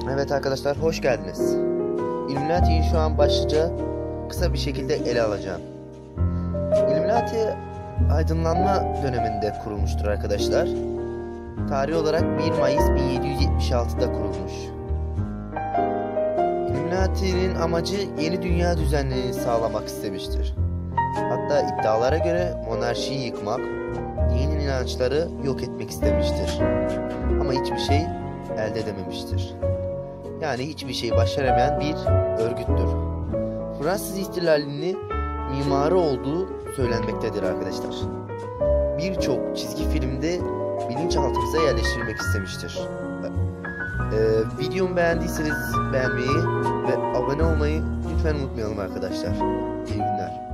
Evet arkadaşlar, hoş geldiniz. Illuminati'yi şu an başlıca kısa bir şekilde ele alacağım. Illuminati aydınlanma döneminde kurulmuştur arkadaşlar. Tarih olarak 1 Mayıs 1776'da kurulmuş. Illuminati'nin amacı yeni dünya düzenini sağlamak istemiştir. Hatta iddialara göre monarşiyi yıkmak, dini inançları yok etmek istemiştir. Ama hiçbir şey elde edememiştir. Yani hiçbir şey başaramayan bir örgüttür. Fransız ihtilalini mimarı olduğu söylenmektedir arkadaşlar. Birçok çizgi filmde bilinçaltımıza yerleştirilmek istemiştir. Videomu beğendiyseniz beğenmeyi ve abone olmayı lütfen unutmayalım arkadaşlar. İyi günler.